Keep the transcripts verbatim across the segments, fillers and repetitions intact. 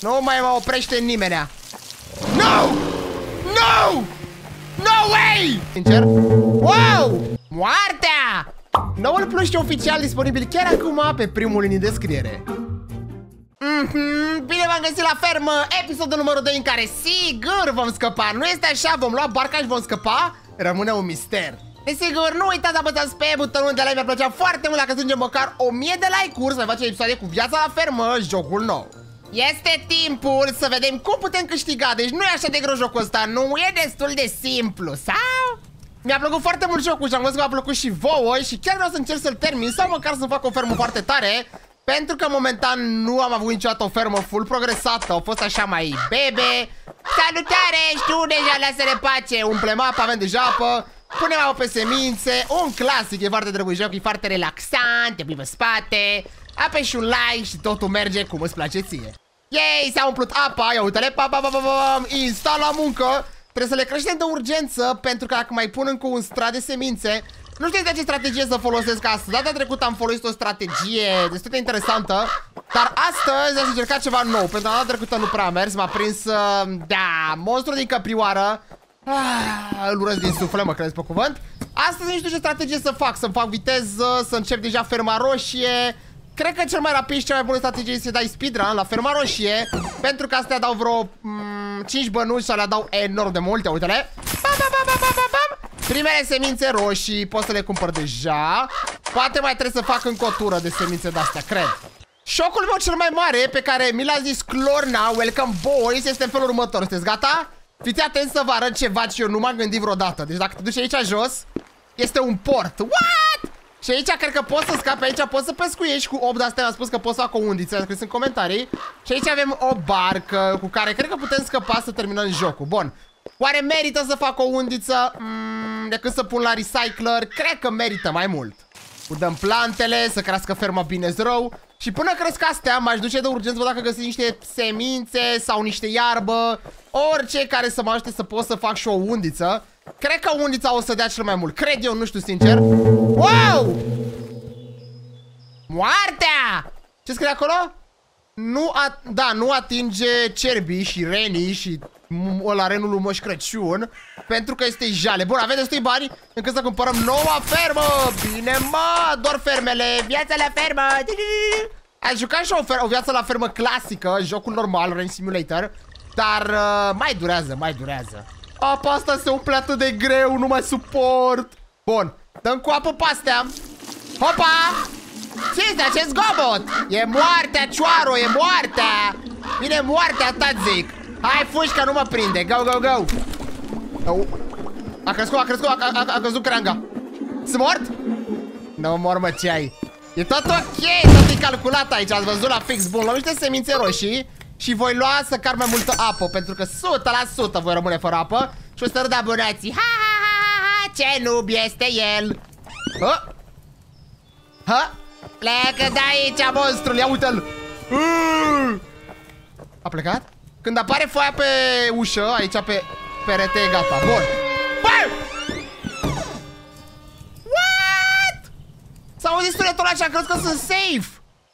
Nu mai mă oprește nimenea. No! No! No way! Sincer? Wow! Moartea! Noul pluș oficial disponibil chiar acum pe primul link în descriere. Mm-hmm. Bine v-am găsit la fermă, episodul numărul doi în care sigur vom scăpa. Nu este așa, vom lua barca și vom scăpa. Rămâne un mister. Desigur, nu uitați să apăsați pe butonul de like, mi-ar plăcea foarte mult dacă ajungem măcar o mie de like-uri să mai facem episoade cu Viața la fermă, jocul nou. Este timpul să vedem cum putem câștiga. Deci nu e așa de greu jocul ăsta, nu e destul de simplu, sau? Mi-a plăcut foarte mult jocul și am văzut că v-a plăcut și vouă și chiar vreau să încerc să-l termin sau măcar să fac o fermă foarte tare. Pentru că momentan nu am avut niciodată o fermă full progresată, au fost așa mai bebe. Salutare, știu deja, lasă-le pace, umple mapa, avem deja apă. Punem apă pe semințe, un clasic, e foarte drăguț joc, e foarte relaxant, te plimbă spate. Apeși și un like și totul merge cum îți place ție. Yay, s-a umplut apa, ia uite-le, pa, pa, pa, pa, pa, insta la muncă. Trebuie să le creștem de urgență, pentru că dacă mai pun încă un strat de semințe, nu știu de ce strategie să folosesc astăzi. Data trecută am folosit o strategie destul de interesantă, dar astăzi aș încerca ceva nou. Pentru că data trecută nu prea a mers, m-a prins, da, monstru din căprioară. Ah, îl urăsc din suflet, mă crezi pe cuvânt. Astăzi nu știu ce strategie să fac, să-mi fac viteză, să încep deja ferma roșie. Cred că cel mai rapid și cea mai bună strategie este să dai speedrun la ferma roșie, pentru că astea dau vreo mm, cinci bănuți și le dau enorm de multe, uite-le. Primele semințe roșii, pot să le cumpăr deja. Poate mai trebuie să fac încă o tură de semințe de-astea, cred. Șocul meu cel mai mare, pe care mi l-a zis Clorna, welcome boys, este în felul următor. Sunteți gata? Fiți atenți să vă arăt ceva ce eu nu m-am gândit vreodată. Deci dacă te duci aici jos, este un port. What? Și aici cred că poți să scapi, aici poți să pescuiești cu opt de-astea. Mi-a spus că poți să fac o undiță, am scris în comentarii. Și aici avem o barcă cu care cred că putem scăpa să terminăm jocul. Bun. Oare merită să fac o undiță? Mm, decât să pun la recycler? Cred că merită mai mult. Udăm plantele, să crească ferma bine rău. Și până cresc astea, m-aș duce de urgență dacă găsiți niște semințe sau niște iarbă, orice care să mă ajute să pot să fac și o undiță. Cred că undița o să dea cel mai mult. Cred eu, nu știu sincer. Wow! Moartea! Ce scrie acolo? Nu a... Da, nu atinge cerbii și renii și ăla renul lui Moș Crăciun, pentru că este jale. Bun, avem destui bani încât să cumpărăm noua fermă. Bine, mă, doar fermele. Viața la fermă. Aș juca și o, o viață la fermă clasică, jocul normal, Rain Simulator. Dar uh, mai durează, mai durează. Apa asta se umple atât de greu, nu mai suport. Bun, dăm cu apă pe astea. Hopa! Ce este acest zgomot? E moartea, cioaro, e moartea. Vine moartea, ta zic. Hai, fugi că nu mă prinde, go, go, go. Oh. A crescut, a crescut, a, a, a căzut creanga. Sunt mort? Nu mor, mă, ce ai? E tot ok, tot e calculat aici, ați văzut la fix. Bun, luăm niște semințe roșii și voi lua să car mai multă apă, pentru că o sută la sută voi rămâne fără apă. Și o să râd abonații. Ha, ha, ha, ha, ce noob este el. Ha? Ha? Plecă de aici, monstrul, ia uite-l. A plecat? Când apare foaia pe ușă, aici pe perete, e gata. Bun. Bă! What? S-a auzit sunetul ăla și am crezut că sunt safe.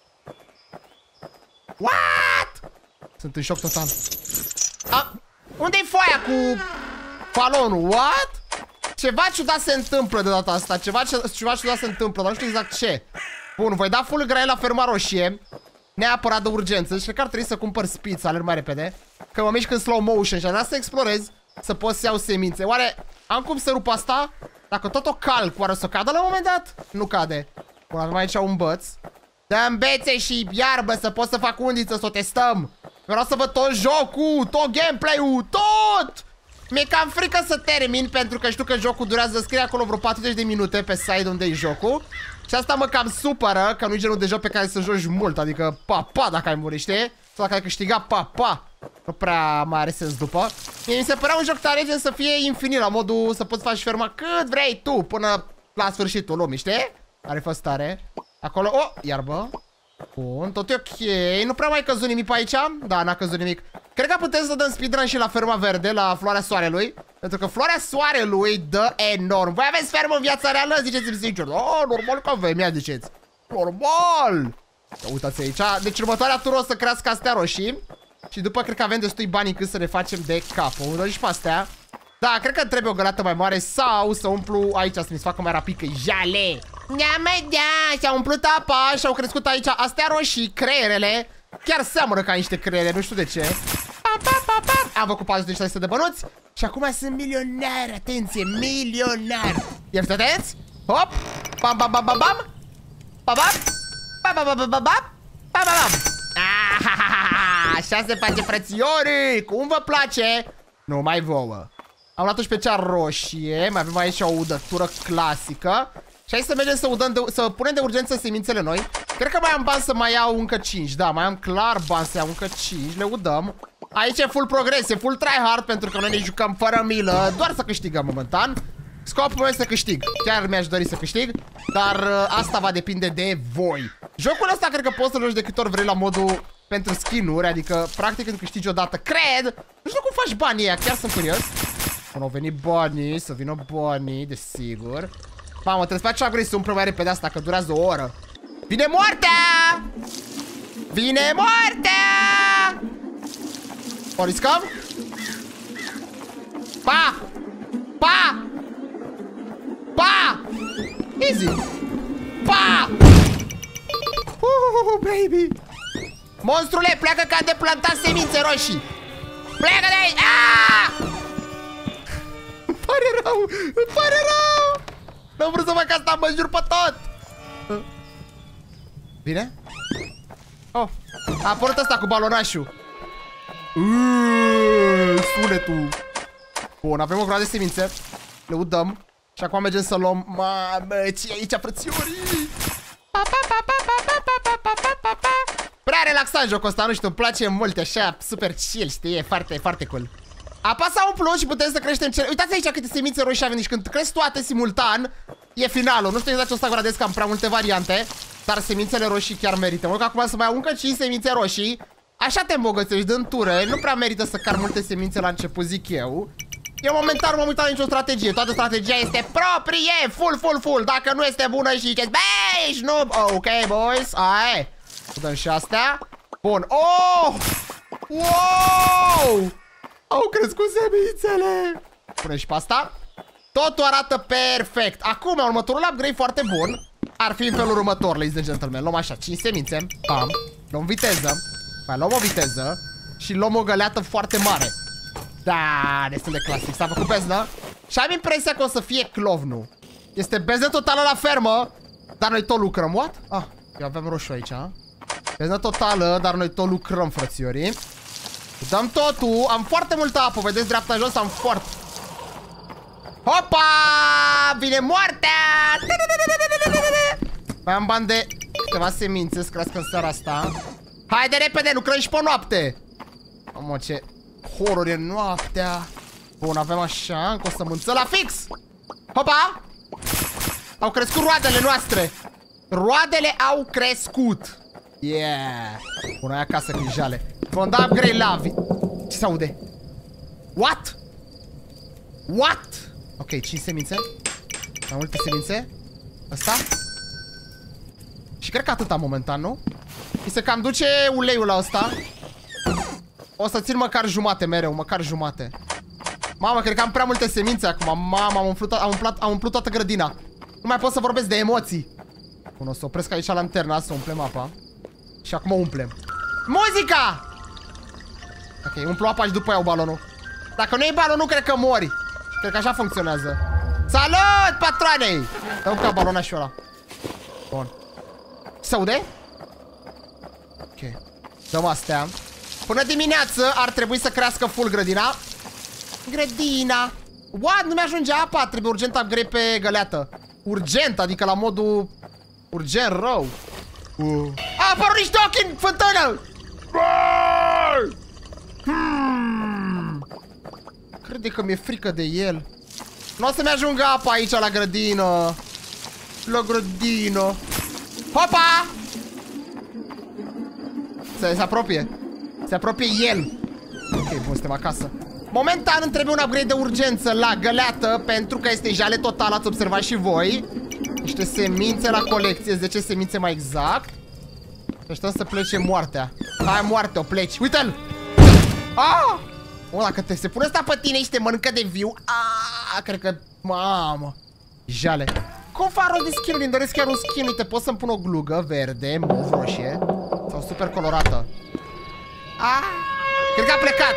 What? Sunt în șoc total. Unde-i foaia cu balonul? What? Ceva ciudat se întâmplă de data asta. Ceva, ceva ciudat se întâmplă, dar nu știu exact ce. Bun, voi da full grain la ferma roșie, neapărat de urgență. Și cred că ar trebui să cumpăr speed, să alerg mai repede, că mă mișc în slow motion și am vrea să explorez, să pot să iau semințe. Oare am cum să rup asta? Dacă tot o calc, oare o să cadă la un moment dat? Nu cade. Bun, avem aici un băț. Dăm bețe și iarbă să pot să fac undiță, să o testăm. Vreau să văd tot jocul, tot gameplay-ul, tot! Mi-e cam frică să termin, pentru că știu că jocul durează, scrie acolo vreo patruzeci de minute pe site unde e jocul. Și asta mă cam supără, că nu e genul de joc pe care să joci mult, adică pa, pa dacă ai murit, știi? Sau dacă ai câștigat, pa, pa. Nu prea mai are sens după. Mie mi se părea un joc tare gen să fie infinit, la modul să poți face ferma cât vrei tu, până la sfârșitul lumii, știi? Are fost tare. Acolo, oh, iarbă. Bun, tot e ok. Nu prea mai căzut nimic pe aici? Da, n-a căzut nimic. Cred că putem să dăm speedrun și la ferma verde, la floarea soarelui. Pentru că floarea soarelui dă enorm. Voi aveți fermă în viața reală? Ziceți-mi sincer. Oh, normal că avem, ia ziceți. Normal. Uitați aici. Deci următoarea tură o să crească astea roșii. Și după cred că avem destui bani încât să ne facem de cap. O dăm și pe astea. Da, cred că trebuie o găleată mai mare sau să umplu aici, să mi se facă mai rapid, că jale. Nea mea, dea, și-a umplut apa și au crescut aici astea roșii, creierele. Chiar seamănă ca niște creiere, nu știu de ce. Pa, pa, pa, pa. Am făcut patruzeci și șase de bănuți și acum sunt milionar, atenție, milionar. Ești atenți? Hop, bam, bam, bam, bam, bam. Bam, bam, bam, bam, bam, bam, bam, bam, bam, bam. Așa se face, frățiorii. Cum vă place? Numai vouă. Am luat o special roșie. Mai avem aici o udătură clasică. Și hai să mergem să, udăm de, să punem de urgență semințele noi. Cred că mai am bani să mai iau încă cinci. Da, mai am clar bani să iau încă cinci. Le udăm. Aici e full progres, e full tryhard, pentru că noi ne jucăm fără milă, doar să câștigăm momentan. Scopul meu este să câștig. Chiar mi-aș dori să câștig, dar uh, asta va depinde de voi. Jocul ăsta cred că poți să-l joci de câte ori vrei la modul pentru skin-uri, adică practic când câștigi odată, cred. Nu știu cum faci banii ăia, chiar sunt curios. Când au venit banii, să vină banii, desigur. Mamă, trebuie să faci upgrade să umplă mai repede asta, că durează o oră. Vine moartea! Vine moartea! O riscăm? Pa! Pa! Pa! Easy! Pa! Uh, baby! Monstrule, pleacă că am de plantat semințe roșii! Pleacă de aici! Aaaa! Îmi pare rău! Îmi pare rău! Nu vreau să fac asta, mă jur pe tot! Bine? Oh, a apărut asta cu balonașul. Uuuu, sunetul. Bun, avem o groază de semințe. Le udăm. Și acum mergem să luăm. Mamă, ce e aici, frățiorii? Prea relaxant jocul ăsta, nu știu, îmi place mult, așa, super chill, știi, e foarte, foarte cool. Apasa un plus și putem să creștem cele... Uitați aici câte semințe roșii avem, deci când cresc toate simultan, e finalul. Nu știu exact ce o să gradesc, că am prea multe variante, dar semințele roșii chiar merită. Mă duc acum să mai iau încă cinci semințe roșii. Așa te îmbogățești, dând ture, nu prea merită să car multe semințe la început, zic eu. Eu momentan nu m-am uitat la nicio strategie, toată strategia este proprie, full, full, full. Dacă nu este bună și ziceți, băi, ești noob. Oh, ok, boys, ai. Dăm și astea. Bun, oh! Wow! Au crescut semințele. Pune și pe asta. Totul arată perfect. Acum, următorul upgrade foarte bun ar fi în felul următor, ladies and gentlemen. Luăm așa, cinci semințe, pam. Luăm viteză. Mai luăm o viteză. Și luăm o găleată foarte mare. Da, destul de clasic. S-a făcut beznă. Și am impresia că o să fie clovnul. Este beznă totală la fermă. Dar noi tot lucrăm. What? Ah, eu aveam roșu aici, ha? Beznă totală, dar noi tot lucrăm, frățiorii. Dăm totul. Am foarte multă apă. Vedeți dreapta jos? Am foarte... Hopa! Vine moartea! Mai am bani de câteva semințe să crească în seara asta. Haide repede, lucrăm și pe noapte. Mamă, ce horror e noaptea. Bun, avem așa, încă o sămânță la fix. Hopa! Au crescut roadele noastre. Roadele au crescut. Yeah. Bună, ai acasă grijale. Vom da upgrade la vi... Ce se aude? What? What? Ok, cinci semințe. Mai multe semințe. Asta. Și cred că atâta momentan, nu? Mi se cam duce uleiul la ăsta. O să țin măcar jumate mereu, măcar jumate. Mamă, cred că am prea multe semințe acum. Mamă, am umplut, am umplut, am umplut toată grădina. Nu mai pot să vorbesc de emoții. Bun, o să opresc aici lanterna, să umplem apa. Și acum umplem. Muzica! Ok, umplu apa și după iau balonul. Dacă nu e balonul, cred că mori. Cred că așa funcționează. Salut, patroanei! Dăm ca balonașul ăla. Bun. Se aude? Ok. Dăm astea. Până dimineață ar trebui să crească full grădina. Grădina. What? Nu mi-ajunge apa. Trebuie urgent upgrade pe găleată. Urgent, adică la modul urgent rău. uh. A apărut niște ochi în fântână. hmm. Crede că mi-e frică de el. Nu o să mi-ajungă apa aici la grădină. La grădină. Hopa! Se, se apropie. Se apropie el. Ok, bun, suntem acasă. Momentan îmi trebuie un upgrade de urgență la găleată, pentru că este jale total, ați observat și voi. Niște semințe la colecție, zece semințe mai exact. Și așteptăm să plece moartea. Hai, moarte, o pleci. Uite-l! Ah! O, dacă te se pune asta pe tine și te mănâncă de viu. Ah, cred că... Mamă. Jale. Cum fac rost de skin-uri? Îmi doresc chiar un skin. Uite, pot să-mi pun o glugă verde, mov, roșie. Sau super colorată. Ah! Cred că a plecat.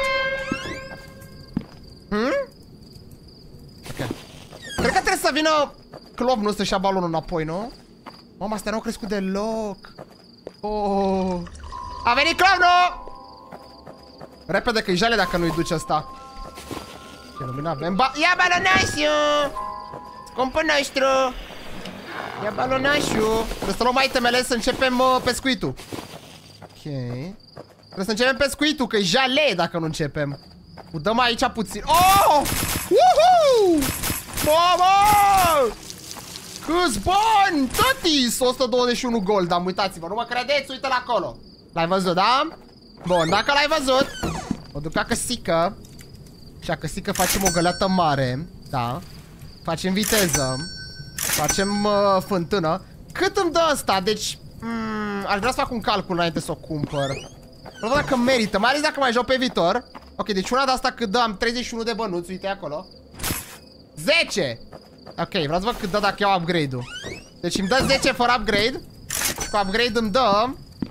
Hmm? Ok. Cred că trebuie să vină Clov, nu să-și ia balonul înapoi, nu? Mama, astea n-au crescut deloc. Oh. A venit Clov, nu? Repede că-i jale dacă nu-i duce asta. Ce lumină avem? Ba ia balonașul! Scumpul nostru! Ia balonașul! Trebuie să luăm itemele să începem uh, pescuitul. Ok. Trebuie să începem pescuitul, că-i jale dacă nu începem. Udăm aici puțin. Oh! Woohoo! Mamă! Câți bani! Tătis! o sută douăzeci și unu gold, dar uitați-vă, nu mă credeți? Uite-l acolo. L-ai văzut, da? Bun, dacă l-ai văzut, o duc acăsică. Și acăsică facem o găleată mare. Da. Facem viteză. Facem uh, fântână. Cât îmi dă asta? Deci mm, aș vrea să fac un calcul înainte să o cumpăr. Nu văd dacă merită, mai ales dacă mai joc pe viitor. Ok, deci una de asta cât dă, am treizeci și unu de bănuți, uite acolo. Zece. Ok, vreau să văd cât dă dacă iau upgrade-ul. Deci îmi dă zece fără upgrade. Cu upgrade îmi dă...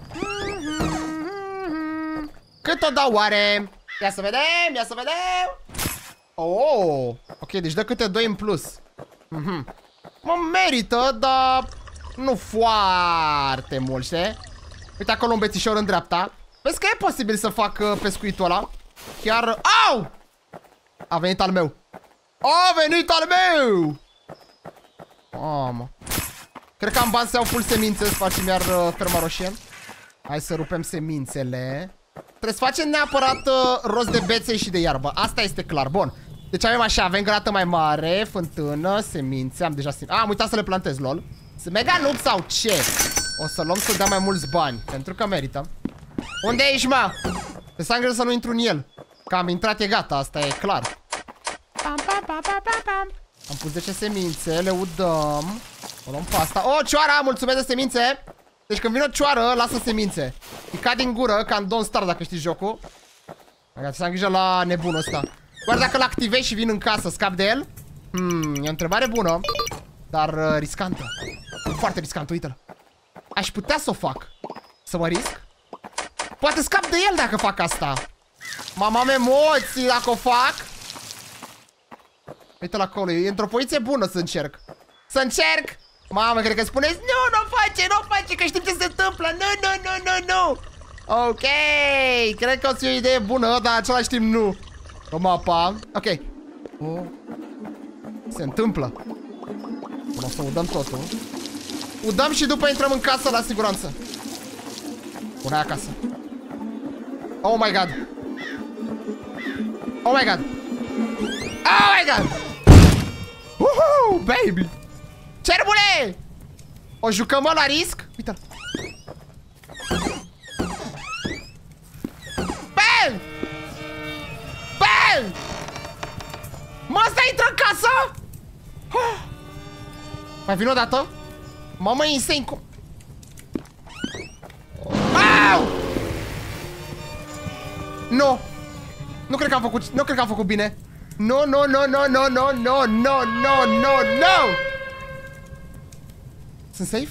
Cât o dau oare? Ia să vedem, ia să vedem. Oh, ok, deci dă câte doi în plus. mm-hmm. Mă merită, dar nu foarte mult, știi? Uite acolo un bețișor în dreapta. Vezi că e posibil să fac uh, pescuitul ăla. Chiar... Au! A venit al meu. A venit al meu! Mamă. Cred că am bani să iau full semințe, să facem iar uh, ferma roșie. Hai să rupem semințele. Trebuie să facem neapărat uh, rost de bețe și de iarbă. Asta este clar, bun. Deci avem așa, avem grată mai mare, fântână, semințe. Am deja semințe. Ah, am uitat să le plantez, lol. Sunt mega noob sau ce? O să luăm să dea mai mulți bani, pentru că merită. Unde ești, mă? Pe sangre să nu intru în el. Că am intrat, e gata, asta e clar. Pam, pam, pam, pam, pam, pam. Am pus zece semințe, le udăm. O luăm pe asta. O, cioara, mulțumesc de semințe. Deci când vine o cioară, lasă semințe. Îi cad din gură, ca în Don't Starve, dacă știi jocul. Hai să am grijă la nebunul ăsta. Doar dacă l-activezi și vin în casă, scap de el. Hmm, e o întrebare bună. Dar uh, riscantă. Foarte riscantă, uite-l. Aș putea să o fac. Să mă risc. Poate scap de el dacă fac asta. Mama, am emoții dacă o fac. Uite-l acolo, e într-o poziție bună să încerc. Să încerc. Mamă, cred că spuneți, nu, nu face, nu face, că știm ce se întâmplă. Nu, nu, nu, nu, nu. Ok, cred că o să fie o idee bună, dar în același timp nu. O mapa, ok. Oh. Se întâmplă. Bun, o să udăm totul. Udăm și după intrăm în casă la siguranță. Bun, hai acasă. Oh my god. Oh my god. Oh my god. Woohoo, baby. Cerbule! O jucăm, mă, la risc? Uite-l. Bang! Bang! Mă, ăsta intră în casă? Oh. Mai vin o dată? Mamă, e insane cum... Au! Nu! Nu cred că am făcut... Nu cred că am făcut bine. No, no, no, no, no, no, no, no, no, no, no! Sunt safe?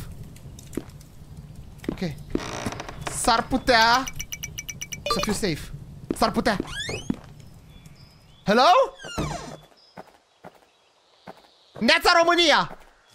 Ok. S-ar putea să fiu safe. S-ar putea. Hello? Neața România!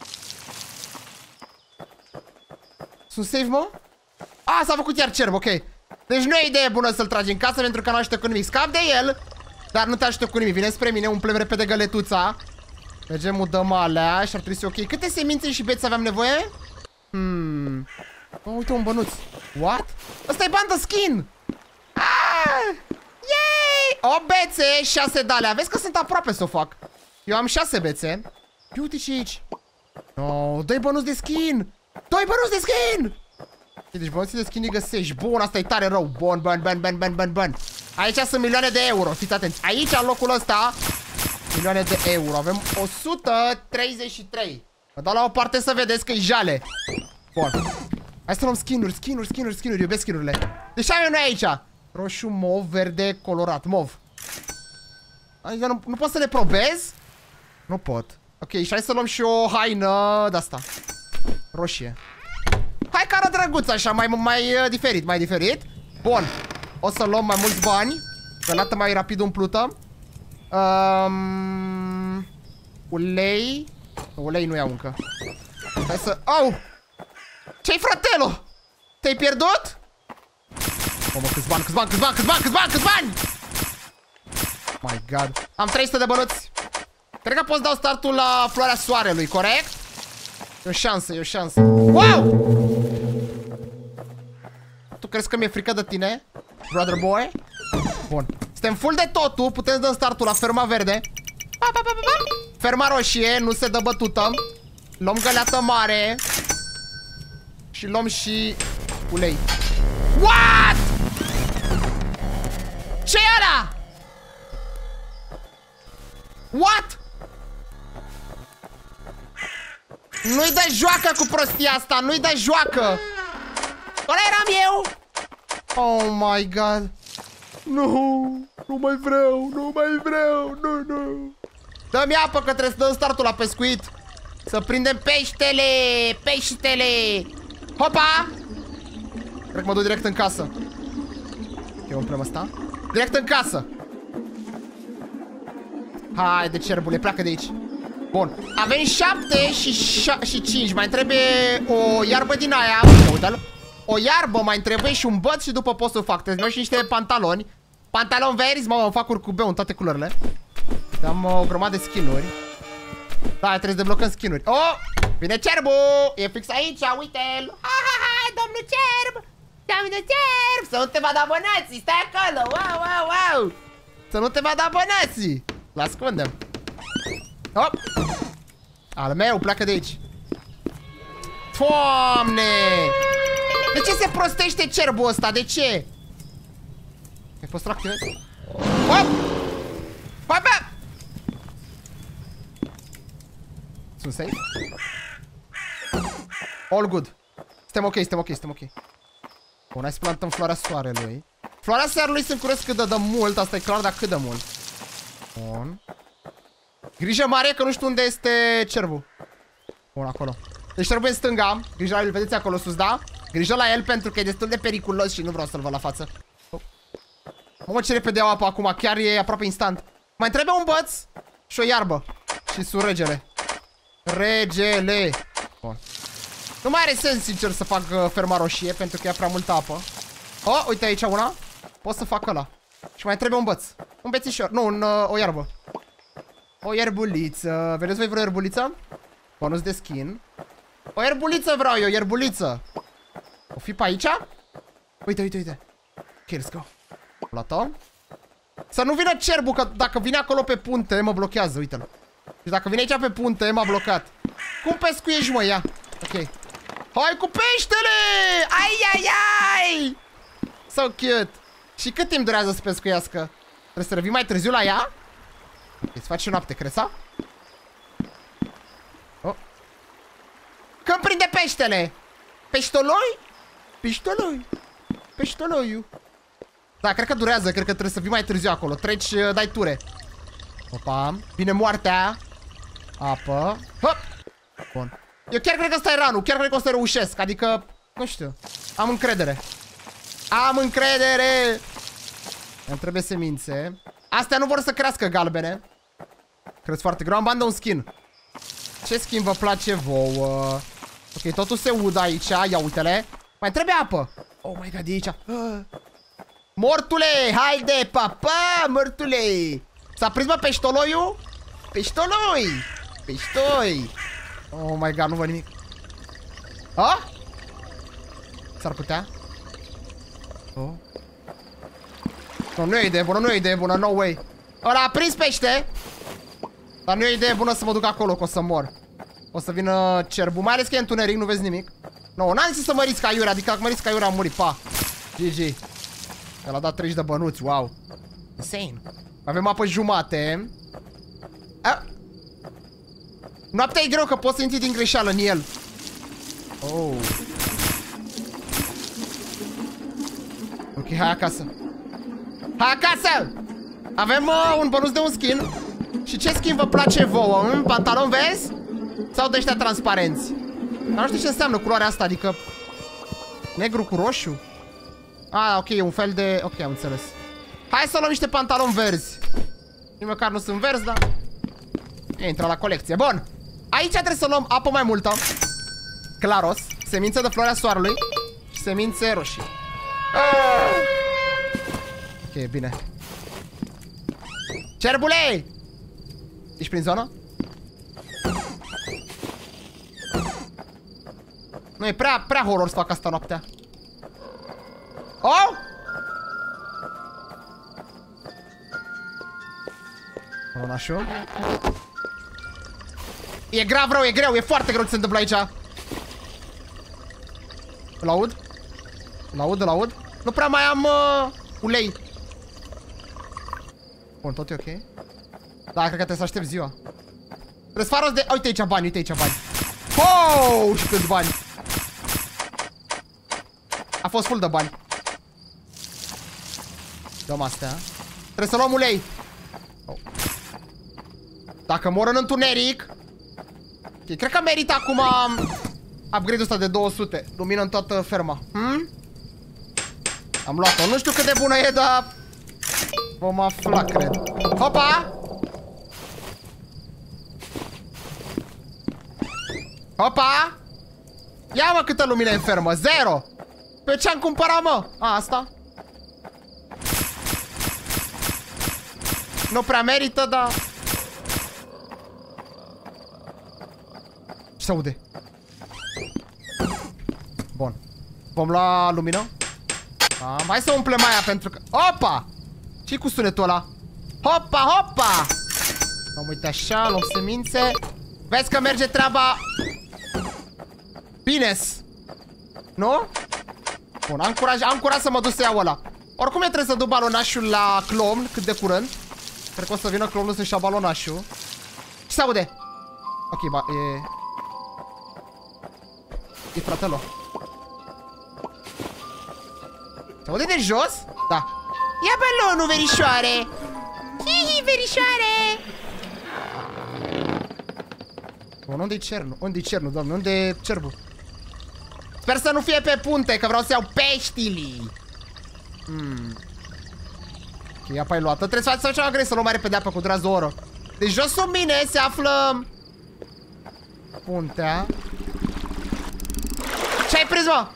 Sunt safe, mă? A, s-a făcut iar cerb, ok. Deci nu e idee bună să-l tragi în casă pentru că nu ajută cu nimic. Scap de el, dar nu te ajută cu nimic. Vine spre mine, umplem repede găletuța. Mergem, udăm alea și ar trebui să fie ok. Câte semințe și beți aveam nevoie? Hmm. Oh, uite un bănuț. What? Ăsta e bandă skin! Ah! Yay! O bețe, șase de alea. Vezi că sunt aproape să o fac. Eu am șase bețe. Ia uite și aici. Oh, doi bănuți de skin! Doi bănuți de skin! Deci bănuții de skin îi găsești. Bun, asta e tare rău. Bun, bun, bun, bun, bun, bun, bun. Aici sunt milioane de euro. Fiți atenți. Aici, în locul ăsta, milioane de euro. Avem o sută treizeci și trei. Mă dau la o parte să vedeți că-i jale. Bun. Hai să luăm skin-uri, skin-uri, skin-uri, skin-uri. Iubesc skin-urile. Deci avem noi aici Roșu, mov, verde, colorat. Mov. Adică nu, nu pot să le probez? Nu pot. Ok, și hai să luăm și o haină de-asta. Roșie. Hai că arată drăguț așa, mai, mai uh, diferit, mai diferit. Bun. O să luăm mai mulți bani. Că dată mai rapid umplută. Um, ulei. Ulei nu iau încă. Hai să... Au! Ce-ai, fratelo? Te-ai pierdut? O, mă, câți bani, câți bani, câți bani, câți bani, câți bani, câți bani! My God. Am trei sute de bănuți. Cred că pot să dau startul la floarea soarelui, corect? E o șansă, e o șansă. Wow! Tu crezi că mi-e frică de tine, brother boy? Bun. Suntem full de totul, putem să dăm startul la ferma verde. Pa, pa, pa, pa, pa. Ferma roșie, nu se dă bătută. Luăm găleată mare. Și luăm și ulei. What? Ce-i ăla? What? Nu-i dă joacă cu prostia asta, nu-i dă joacă. Ăla eram eu. Oh my God. Nu, nu mai vreau, nu mai vreau, nu, nu. Dă-mi apă că trebuie să dăm startul la pescuit. Să prindem peștele, peștele. Hopa. Cred că mă duc direct în casă. Ok, umplem asta. Direct în casă. Haide, cerbule, pleacă de aici. Bun, avem șapte și, și cinci. Mai trebuie o iarbă din aia. Uite-l. O iarbă mai trebuie și un băț și după pot să fac. Trebuie și niște pantaloni. Pantaloni verzi, mă, mă fac curcubeu în toate culorile. Am uh, o grămadă de skin-uri. Da, trebuie să deblocăm skin-uri. Oh, vine cerbul. E fix aici, uite-l. Ha, ha, ha, domnul cerb. Domnul cerb. Să nu te vadă abonații, stai acolo. Wow, wow, wow. Să nu te vadă abonații. L-ascundem. Hop. Al meu, pleacă de aici. Doamne. De ce se prostește cerbul ăsta? De ce? Ai fost să activezi? Hop! Hop! Sunt safe? All good. Suntem ok, suntem ok, suntem ok. Bun, hai să plantăm floarea soarelui. Floarea soarelui sunt curios cât de, de mult. Asta e clar, dar cât de mult. Bun. Grijă mare că nu știu unde este cerbul. Bun, acolo. Deci cerbul în stânga. Grijă la el, vedeți acolo sus, da? Grijă la el pentru că e destul de periculos și nu vreau să-l văd la față. Oh. Mă, ce repede iau apă acum, chiar e aproape instant. Mai trebuie un băț și o iarbă. Și sunt regele. Regele. Bun. Nu mai are sens, sincer, să fac uh, ferma roșie pentru că e prea multă apă. Oh, uite aici una. Pot să fac ăla. Și mai trebuie un băț. Un bețișor. Nu, un, uh, o iarbă. O ierbuliță. Vedeți voi vreo ierbuliță? Bonus de skin. O ierbuliță vreau eu, ierbuliță. O fi pe aici? Uite, uite, uite. Ok, let's go. Luat-o. Să nu vină cerbul, că dacă vine acolo pe punte, mă blochează, uite-l. Și dacă vine aici pe punte, m-a blocat. Cum pescuiești, mă, ia? Ok. Hai cu peștele! Ai, ai, ai! So cute. Și cât timp durează să pescuiască? Trebuie să revii mai târziu la ea? Îți faci noapte, cresa? Oh. Când prinde peștele? Peștoloi? Peștoloi. Peștoloiu. Da, cred că durează, cred că trebuie să vii mai târziu acolo. Treci, dai ture. Opa, vine moartea. Apă. Hop. Bun. Eu chiar cred că ăsta e ranul, chiar cred că o să reușesc. Adică, nu știu. Am încredere. Am încredere. Îmi trebuie semințe. Astea nu vor să crească galbene. Crezi foarte greu. Am bani de un skin. Ce skin vă place vouă? Ok, totul se udă aici. Ia uite-le. Mai trebuie apă. Oh my god, e aici. uh. Mortule, haide, papa, mortule. S-a prins, mă, peștoloiul? Peștoloi. Peștoi. Oh my god, nu văd nimic. A? S-ar putea? Oh. No, nu e idee bună, nu e idee bună, no way. Ăla a prins pește. Dar nu e idee bună să mă duc acolo, că o să mor. O să vină cerbul, mai ales că e întuneric, nu vezi nimic. No, n-am zis să mă risc aiurea, adică dacă mă risc aiurea am murit, pa. G G. El a dat treizeci de bănuți, wow. Insane. Avem apă jumate. A. Noaptea e greu că poți să intri din greșeală în el. Oh. Ok, hai acasă. Hai acasă! Avem uh, un bonus de un skin. Și ce skin vă place vouă? Un pantalon vezi? Sau de ăștia transparenți? Dar nu știu ce înseamnă culoarea asta, adică negru cu roșu? Ah, ok, e un fel de... Ok, am înțeles. Hai să luăm niște pantaloni verzi. Nici măcar nu sunt verzi, dar intră la colecție. Bun. Aici trebuie să luăm apă mai multă. Claros. Semințe de floarea soarelui. Și semințe roșii. Ok, bine. Cerbule! Ești prin zonă? Nu, e prea, prea horror să fac asta noaptea. Oh! Ronașul. E grav rău, e greu, e foarte greu ce se întâmplă aici. Îl aud? Îl aud, îl aud? Nu prea mai am uh, ulei. Bun, tot e ok. Da, cred că trebuie să aștept ziua. Trebuie să fac rost de... Uite aici bani, uite aici bani. Oh, și câți bani. A fost full de bani. Dăm astea. Trebuie să luăm ulei. Oh. Dacă mor în întuneric. Okay, cred că merită acum upgrade-ul ăsta de două sute. Lumină în toată ferma. hmm? Am luat-o. Nu știu cât de bună e, dar vom afla, cred. Hopa! Hopa! Ia mă câtă lumină e în fermă. Zero! Pe ce am cumpărat, mă? A, asta? Nu prea merită, dar... Ce se aude? Bun. Vom lua lumină. A, hai să umplem aia pentru că... Opa! Ce-i cu sunetul ăla? Hopa, hopa! Am uite așa, luăm semințe. Vezi că merge treaba bine-s. Nu? Bun, am curaj, am curaj să mă duc să iau ăla. Oricum eu trebuie să duc balonașul la clon cât de curând. Cred că o să vină clonul să-și ia balonașul. Ce se aude? Ok, ba, e... E fratelo. Se aude de jos? Da. Ia balonul, verișoare! Hihi, verișoare! Bun, unde-i cernul? Unde-i cernul, doamne? Unde-i cerbul? Sper să nu fie pe punte, că vreau să iau peștilii. Hmm. Ok, apa e luată. Trebuie să facem agres, să luăm mai repede apă, cu durează o oră. Deci jos sub mine se află puntea. Ce-ai prins, mă?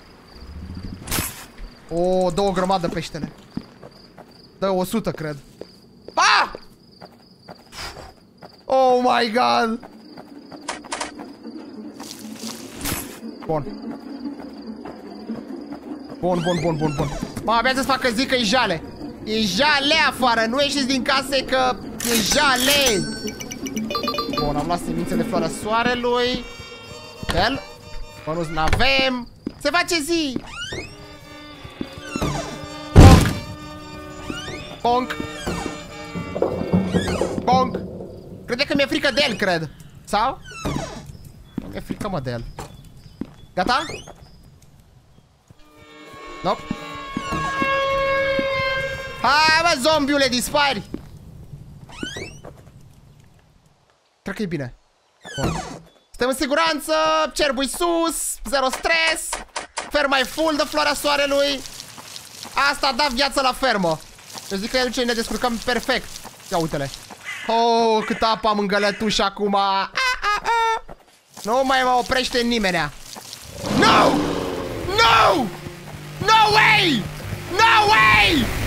O, dă o grămadă peștele. Dă o sută, cred. Ah! Oh my god! Bun. Bun, bun, bun, bun, bun. Mă, abia să-ți facă zi că e jale. E jale afară, nu ieșiți din case că e jale. Bun, am luat semințe de floarea soarelui. El. Bonus n-avem. Se face zi. Bonk. Bonk. Crede că mi-e frică de el, cred. Sau? Nu mi-e frică, mă, de el. Gata? Nope. Hai, mă, zombiule, dispari. Cred că e bine. Bun. Suntem în siguranță. Cerbul sus. Zero stres. Ferma e full de floarea soarelui. Asta a dat viață la fermă. Eu zic că aici ne descurcăm perfect. Ia uite-le. Oh, cât apă am în gălătuș acum. A, a, a. Nu mai mă oprește nimenea. No! No! No way! No way!